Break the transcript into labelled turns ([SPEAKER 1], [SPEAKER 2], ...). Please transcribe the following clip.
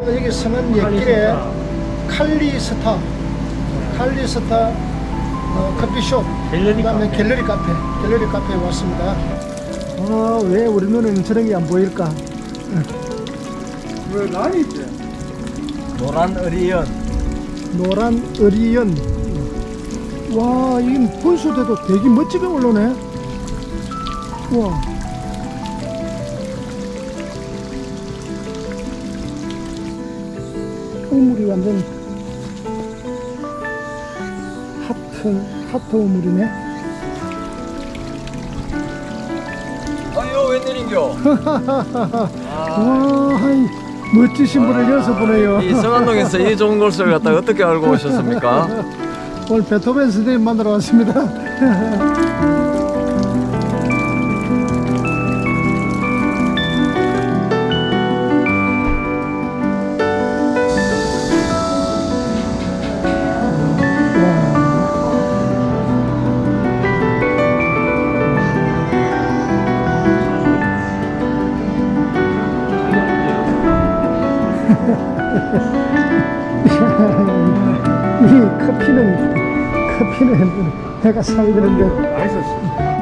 [SPEAKER 1] 여기서는 옛길에 칼리스타 커피숍, 그다음에 갤러리 카페에 왔습니다. 왜 우리 눈에는 저런 게 안 보일까?
[SPEAKER 2] 왜 난이 있지?
[SPEAKER 3] 노란 어리연.
[SPEAKER 1] 와, 이 분수대도 되게 멋지게 올라오네. 우와. 우물이 완전 하트 우물이네.
[SPEAKER 3] 아유 웬일인겨.
[SPEAKER 1] 와, 멋지신 분을 여기서 보네요.
[SPEAKER 3] 이 성안동에서 이 좋은 곳을 갖다 어떻게 알고 오셨습니까?
[SPEAKER 1] 오늘 베토벤 선생님 만나러 왔습니다. 이 커피는 내가 사야 되는데.
[SPEAKER 2] 맛있었어.